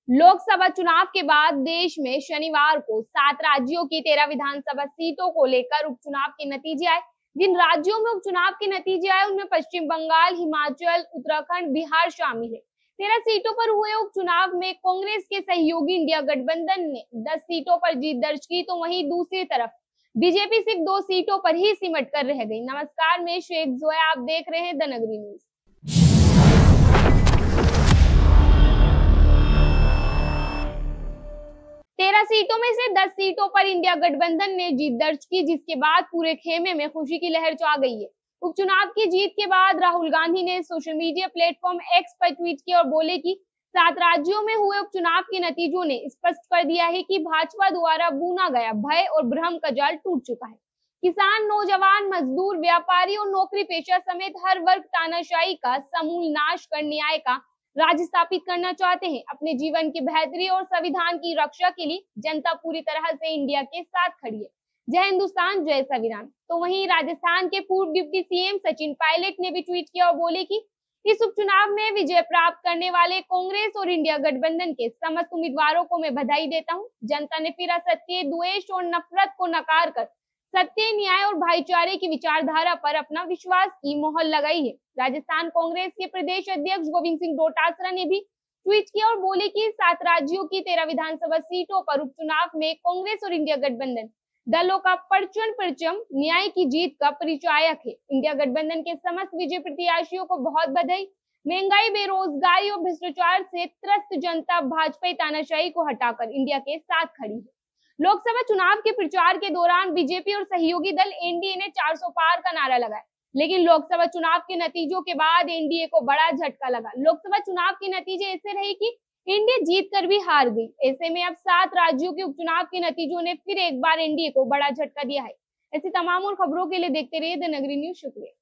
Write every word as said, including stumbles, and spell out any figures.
लोकसभा चुनाव के बाद देश में शनिवार को सात राज्यों की तेरह विधानसभा सीटों को लेकर उपचुनाव के नतीजे आए। जिन राज्यों में उपचुनाव के नतीजे आए उनमें पश्चिम बंगाल, हिमाचल, उत्तराखंड, बिहार शामिल है। तेरह सीटों पर हुए उपचुनाव में कांग्रेस के सहयोगी इंडिया गठबंधन ने दस सीटों पर जीत दर्ज की, तो वहीं दूसरी तरफ बीजेपी सिर्फ दो सीटों पर ही सिमट कर रह गई। नमस्कार, मैं शेख जोया, आप देख रहे हैं द नगरी न्यूज। तेरह सीटों में से दस सीटों पर इंडिया गठबंधन ने जीत दर्ज की, जिसके बाद पूरे खेमे में खुशी की लहर छा गई है। उपचुनाव की जीत के बाद राहुल गांधी ने सोशल मीडिया प्लेटफॉर्म एक्स पर ट्वीट किया और बोले कि सात राज्यों में हुए उपचुनाव के नतीजों ने स्पष्ट कर दिया है कि भाजपा द्वारा बुना गया भय और भ्रम का जाल टूट चुका है। किसान, नौजवान, मजदूर, व्यापारी और नौकरी पेशा समेत हर वर्ग तानाशाही का समूल नाश कर न्याय का राज्य स्थापित करना चाहते हैं। अपने जीवन की बेहतरी और संविधान की रक्षा के लिए जनता पूरी तरह से इंडिया के साथ खड़ी है। जय हिंदुस्तान, जय संविधान। तो वहीं राजस्थान के पूर्व डिप्टी सीएम सचिन पायलट ने भी ट्वीट किया और बोले कि इस उपचुनाव में विजय प्राप्त करने वाले कांग्रेस और इंडिया गठबंधन के समस्त उम्मीदवारों को मैं बधाई देता हूं। जनता ने फिर असत्य, द्वेष और नफरत को नकार कर सत्य, न्याय और भाईचारे की विचारधारा पर अपना विश्वास की मोहर लगाई है। राजस्थान कांग्रेस के प्रदेश अध्यक्ष गोविंद सिंह डोटासरा ने भी ट्वीट किया और बोले कि सात राज्यों की तेरह विधानसभा सीटों पर उपचुनाव में कांग्रेस और इंडिया गठबंधन दलों का प्रचंड परचम न्याय की जीत का परिचायक है। इंडिया गठबंधन के समस्त विजय प्रत्याशियों को बहुत बधाई। महंगाई, बेरोजगारी और भ्रष्टाचार से त्रस्त जनता भाजपा तानाशाही को हटाकर इंडिया के साथ खड़ी है। लोकसभा चुनाव के प्रचार के दौरान बीजेपी और सहयोगी दल एनडीए ने चार सौ पार का नारा लगाया, लेकिन लोकसभा चुनाव के नतीजों के बाद एनडीए को बड़ा झटका लगा। लोकसभा चुनाव के नतीजे ऐसे रहे कि एनडीए जीत कर भी हार गई। ऐसे में अब सात राज्यों के उपचुनाव के नतीजों ने फिर एक बार एनडीए को बड़ा झटका दिया है। ऐसी तमाम और खबरों के लिए देखते रहिए द नगरी न्यूज। शुक्रिया।